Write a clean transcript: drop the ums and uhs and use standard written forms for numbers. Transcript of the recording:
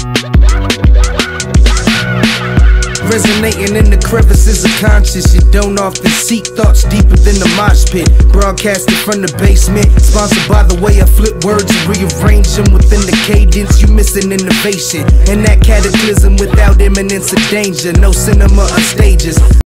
Resonating in the crevices of conscience. You don't often seek thoughts deeper than the mosh pit. Broadcasted from the basement. Sponsored by the way I flip words and rearrange them within the cadence. You missing innovation. And that cataclysm without imminence of danger. No cinema or stages.